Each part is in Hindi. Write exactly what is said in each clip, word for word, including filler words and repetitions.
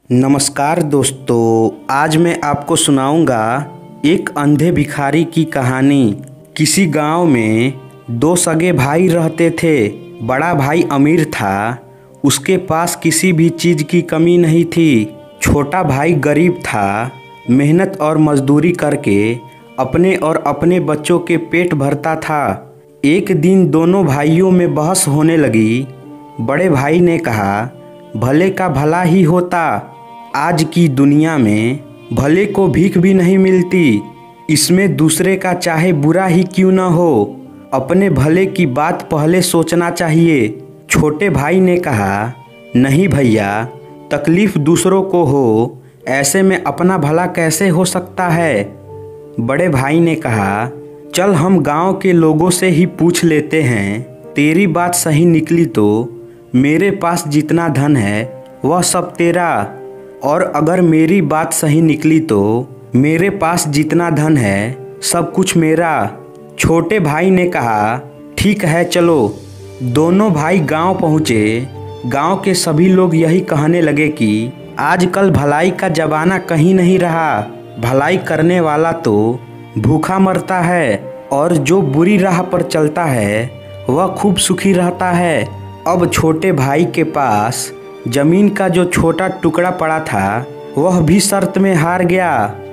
नमस्कार दोस्तों, आज मैं आपको सुनाऊंगा एक अंधे भिखारी की कहानी। किसी गांव में दो सगे भाई रहते थे। बड़ा भाई अमीर था, उसके पास किसी भी चीज़ की कमी नहीं थी। छोटा भाई गरीब था, मेहनत और मजदूरी करके अपने और अपने बच्चों के पेट भरता था। एक दिन दोनों भाइयों में बहस होने लगी। बड़े भाई ने कहा, भले का भला ही होता। आज की दुनिया में भले को भीख भी नहीं मिलती। इसमें दूसरे का चाहे बुरा ही क्यों न हो, अपने भले की बात पहले सोचना चाहिए। छोटे भाई ने कहा, नहीं भैया, तकलीफ़ दूसरों को हो, ऐसे में अपना भला कैसे हो सकता है। बड़े भाई ने कहा, चल हम गांव के लोगों से ही पूछ लेते हैं। तेरी बात सही निकली तो मेरे पास जितना धन है वह सब तेरा, और अगर मेरी बात सही निकली तो मेरे पास जितना धन है सब कुछ मेरा। छोटे भाई ने कहा, ठीक है चलो। दोनों भाई गांव पहुँचे। गांव के सभी लोग यही कहने लगे कि आजकल भलाई का जमाना कहीं नहीं रहा। भलाई करने वाला तो भूखा मरता है और जो बुरी राह पर चलता है वह खूब सुखी रहता है। अब छोटे भाई के पास जमीन का जो छोटा टुकड़ा पड़ा था वह भी शर्त में हार गया।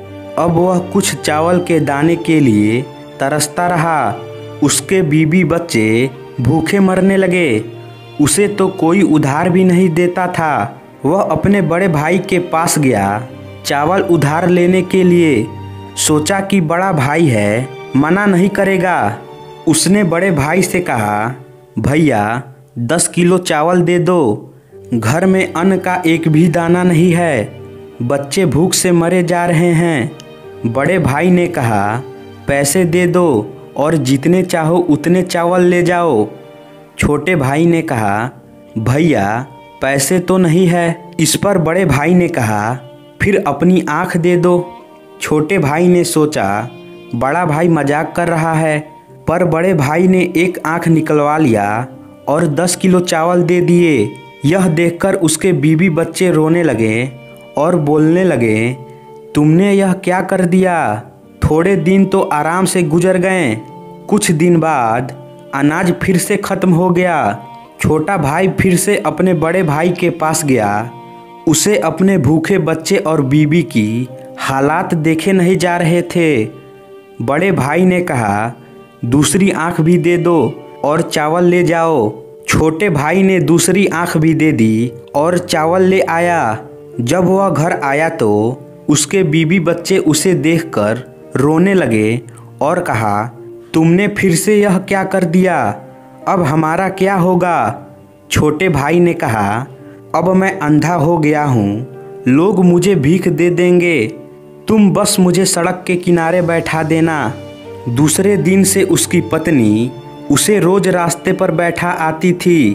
अब वह कुछ चावल के दाने के लिए तरसता रहा। उसके बीबी बच्चे भूखे मरने लगे। उसे तो कोई उधार भी नहीं देता था। वह अपने बड़े भाई के पास गया चावल उधार लेने के लिए। सोचा कि बड़ा भाई है, मना नहीं करेगा। उसने बड़े भाई से कहा, भैया दस किलो चावल दे दो। घर में अन्न का एक भी दाना नहीं है, बच्चे भूख से मरे जा रहे हैं। बड़े भाई ने कहा, पैसे दे दो और जितने चाहो उतने चावल ले जाओ। छोटे भाई ने कहा, भैया पैसे तो नहीं है। इस पर बड़े भाई ने कहा, फिर अपनी आँख दे दो। छोटे भाई ने सोचा बड़ा भाई मजाक कर रहा है, पर बड़े भाई ने एक आँख निकलवा लिया और दस किलो चावल दे दिए। यह देखकर उसके बीवी बच्चे रोने लगे और बोलने लगे, तुमने यह क्या कर दिया। थोड़े दिन तो आराम से गुजर गए, कुछ दिन बाद अनाज फिर से ख़त्म हो गया। छोटा भाई फिर से अपने बड़े भाई के पास गया। उसे अपने भूखे बच्चे और बीवी की हालात देखे नहीं जा रहे थे। बड़े भाई ने कहा, दूसरी आँख भी दे दो और चावल ले जाओ। छोटे भाई ने दूसरी आँख भी दे दी और चावल ले आया। जब वह घर आया तो उसके बीवी बच्चे उसे देखकर रोने लगे और कहा, तुमने फिर से यह क्या कर दिया, अब हमारा क्या होगा। छोटे भाई ने कहा, अब मैं अंधा हो गया हूँ, लोग मुझे भीख दे देंगे, तुम बस मुझे सड़क के किनारे बैठा देना। दूसरे दिन से उसकी पत्नी उसे रोज रास्ते पर बैठा आती थी,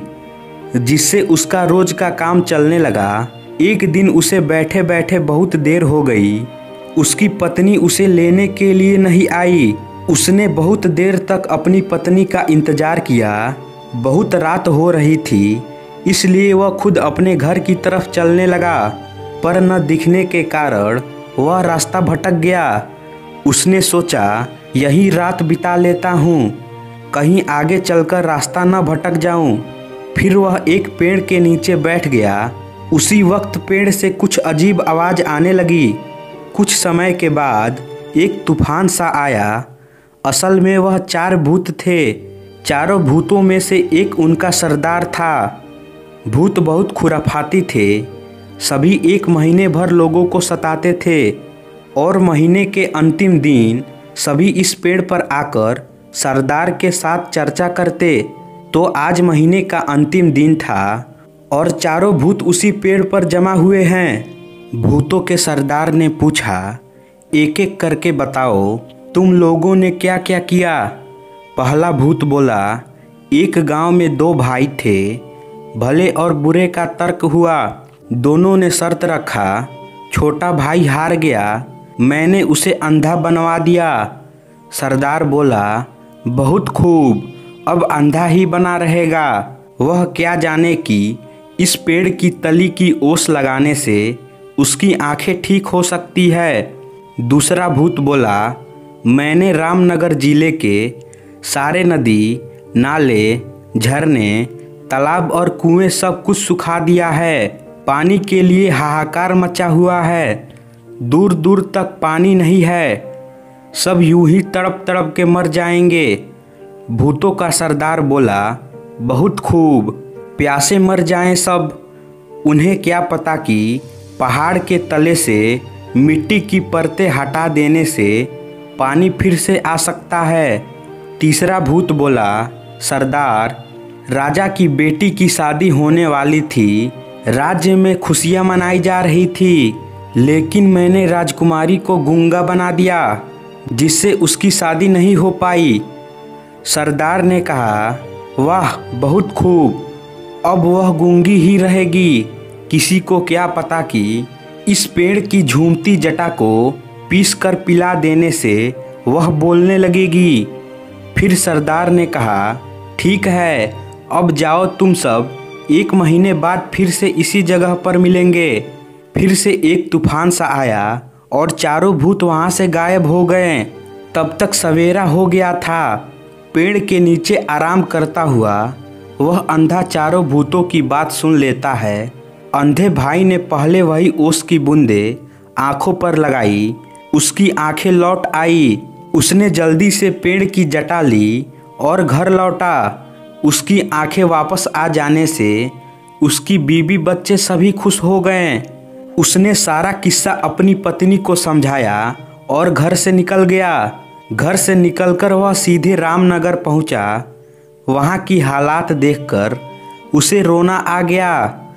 जिससे उसका रोज का काम चलने लगा। एक दिन उसे बैठे बैठे बहुत देर हो गई। उसकी पत्नी उसे लेने के लिए नहीं आई। उसने बहुत देर तक अपनी पत्नी का इंतजार किया। बहुत रात हो रही थी, इसलिए वह खुद अपने घर की तरफ चलने लगा, पर न दिखने के कारण वह रास्ता भटक गया। उसने सोचा, यही रात बिता लेता हूँ, कहीं आगे चलकर रास्ता न भटक जाऊं। फिर वह एक पेड़ के नीचे बैठ गया। उसी वक्त पेड़ से कुछ अजीब आवाज़ आने लगी। कुछ समय के बाद एक तूफान सा आया। असल में वह चार भूत थे। चारों भूतों में से एक उनका सरदार था। भूत बहुत खुराफाती थे। सभी एक महीने भर लोगों को सताते थे और महीने के अंतिम दिन सभी इस पेड़ पर आकर सरदार के साथ चर्चा करते। तो आज महीने का अंतिम दिन था और चारों भूत उसी पेड़ पर जमा हुए हैं। भूतों के सरदार ने पूछा, एक एक करके बताओ, तुम लोगों ने क्या क्या किया। पहला भूत बोला, एक गांव में दो भाई थे, भले और बुरे का तर्क हुआ। दोनों ने शर्त रखा, छोटा भाई हार गया, मैंने उसे अंधा बनवा दिया। सरदार बोला, बहुत खूब, अब अंधा ही बना रहेगा। वह क्या जाने कि इस पेड़ की तली की ओस लगाने से उसकी आंखें ठीक हो सकती है। दूसरा भूत बोला, मैंने रामनगर जिले के सारे नदी, नाले, झरने, तालाब और कुएं सब कुछ सुखा दिया है। पानी के लिए हाहाकार मचा हुआ है। दूर दूर तक पानी नहीं है। सब यूं ही तड़प तड़प के मर जाएंगे। भूतों का सरदार बोला, बहुत खूब, प्यासे मर जाएं सब। उन्हें क्या पता कि पहाड़ के तले से मिट्टी की परतें हटा देने से पानी फिर से आ सकता है। तीसरा भूत बोला, सरदार, राजा की बेटी की शादी होने वाली थी। राज्य में खुशियां मनाई जा रही थी, लेकिन मैंने राजकुमारी को गूंगा बना दिया, जिससे उसकी शादी नहीं हो पाई। सरदार ने कहा, वाह, बहुत खूब, अब वह गूंगी ही रहेगी। किसी को क्या पता कि इस पेड़ की झूमती जटा को पीस कर पिला देने से वह बोलने लगेगी। फिर सरदार ने कहा, ठीक है, अब जाओ तुम सब, एक महीने बाद फिर से इसी जगह पर मिलेंगे। फिर से एक तूफान सा आया और चारों भूत वहाँ से गायब हो गए। तब तक सवेरा हो गया था। पेड़ के नीचे आराम करता हुआ वह अंधा चारों भूतों की बात सुन लेता है। अंधे भाई ने पहले वही ओस की बूंदें आँखों पर लगाई। उसकी आंखें लौट आई। उसने जल्दी से पेड़ की जटा ली और घर लौटा। उसकी आंखें वापस आ जाने से उसकी बीवी बच्चे सभी खुश हो गए। उसने सारा किस्सा अपनी पत्नी को समझाया और घर से निकल गया। घर से निकलकर वह सीधे रामनगर पहुंचा। वहां की हालात देखकर उसे रोना आ गया।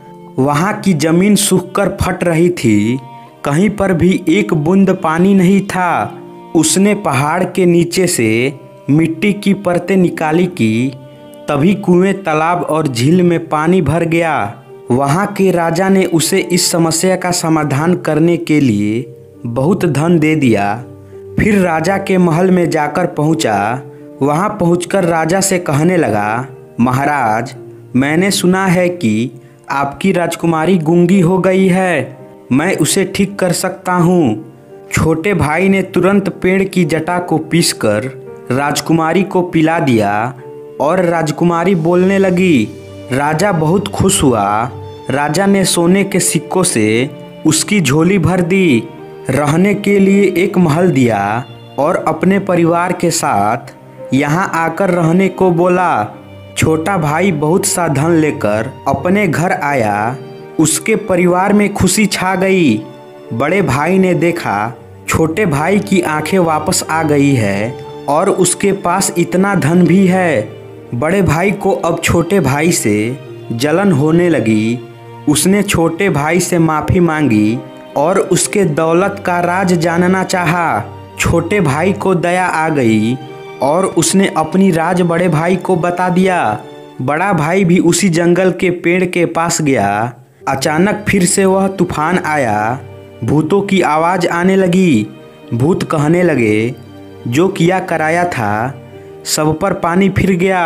वहां की जमीन सूखकर फट रही थी। कहीं पर भी एक बूंद पानी नहीं था। उसने पहाड़ के नीचे से मिट्टी की परतें निकाली कि तभी कुएं, तालाब और झील में पानी भर गया। वहां के राजा ने उसे इस समस्या का समाधान करने के लिए बहुत धन दे दिया। फिर राजा के महल में जाकर पहुंचा। वहां पहुंचकर राजा से कहने लगा, महाराज, मैंने सुना है कि आपकी राजकुमारी गूंगी हो गई है। मैं उसे ठीक कर सकता हूँ। छोटे भाई ने तुरंत पेड़ की जटा को पीसकर राजकुमारी को पिला दिया और राजकुमारी बोलने लगी। राजा बहुत खुश हुआ। राजा ने सोने के सिक्कों से उसकी झोली भर दी, रहने के लिए एक महल दिया और अपने परिवार के साथ यहाँ आकर रहने को बोला। छोटा भाई बहुत सा धन लेकर अपने घर आया। उसके परिवार में खुशी छा गई। बड़े भाई ने देखा छोटे भाई की आंखें वापस आ गई है और उसके पास इतना धन भी है। बड़े भाई को अब छोटे भाई से जलन होने लगी। उसने छोटे भाई से माफ़ी मांगी और उसके दौलत का राज जानना चाहा। छोटे भाई को दया आ गई और उसने अपनी राज बड़े भाई को बता दिया। बड़ा भाई भी उसी जंगल के पेड़ के पास गया। अचानक फिर से वह तूफान आया। भूतों की आवाज़ आने लगी। भूत कहने लगे, जो किया कराया था, सब पर पानी फिर गया।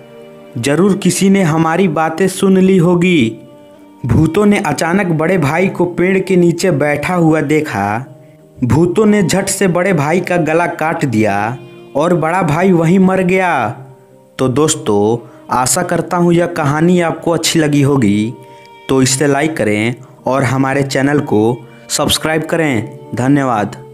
जरूर किसी ने हमारी बातें सुन ली होगी। भूतों ने अचानक बड़े भाई को पेड़ के नीचे बैठा हुआ देखा। भूतों ने झट से बड़े भाई का गला काट दिया और बड़ा भाई वहीं मर गया। तो दोस्तों, आशा करता हूँ यह कहानी आपको अच्छी लगी होगी। तो इसे लाइक करें और हमारे चैनल को सब्सक्राइब करें। धन्यवाद।